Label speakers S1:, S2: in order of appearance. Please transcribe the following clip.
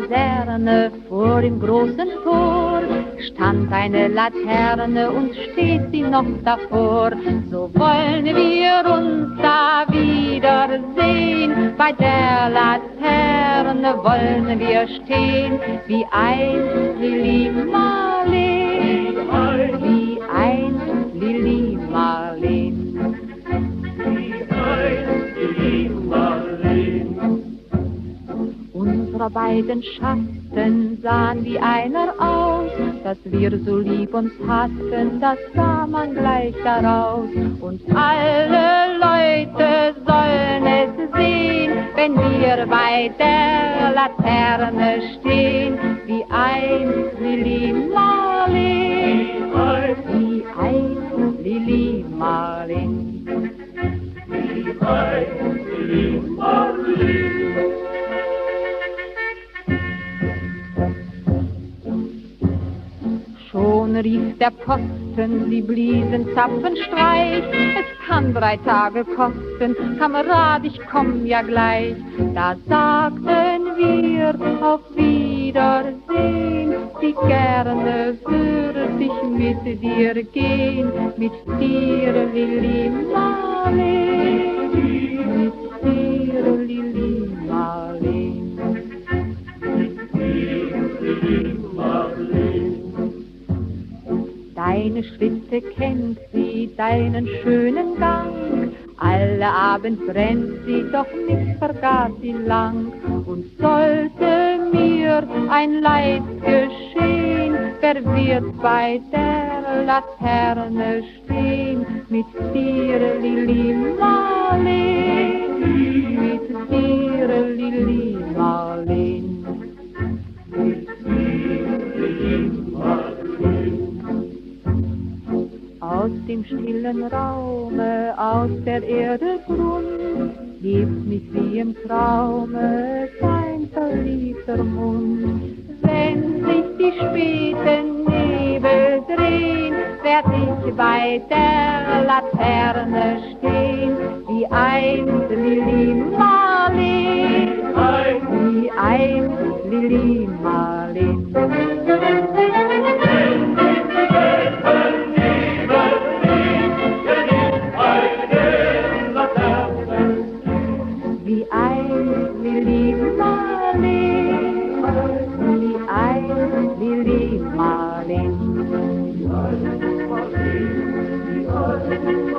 S1: Kaserne vor dem großen Tor stand eine Laterne und steht sie noch davor. So wollen wir uns da wiedersehen, bei der Laterne wollen wir stehen, wie einst Lili Marlene, wie einst Lili Marlene. Unsere beiden Schatten sahen wie einer aus, dass wir so lieb uns hatten, das sah man gleich daraus. Und alle Leute sollen es sehen, wenn wir bei der Laterne stehen, wie einst Lili Marlene, wie einst Lili Marlene. Wie einst Lili Marlene. Schon rief der Posten, sie bliesen Zapfenstreich. Es kann 3 Tage kosten, Kamerad, ich komm ja gleich. Da sagten wir auf Wiedersehen, wie gerne würde ich mit dir gehen, mit dir, Lili Marlene, mit dir, Lili Marlene. Deine Schritte kennt sie, deinen schönen Gang. Alle Abend brennt sie, doch nicht vergaß sie lang. Und sollte mir ein Leid geschehen, wer wird bei der Laterne stehen? Mit dir, Lili Marlene, mit dir, Lili Marlene. Mit dir, Lili Marlene. Aus dem stillen Raume, aus der Erde Grund, hebt mich wie im Traume dein verliebter Mund. Wenn sich die späten Nebel drehen, werd ich bei der Laterne stehen, wie einst Lili Marlene, wie einst Lili Marlene. Wie einst Lili Marlene, wie einst Lili Marlene.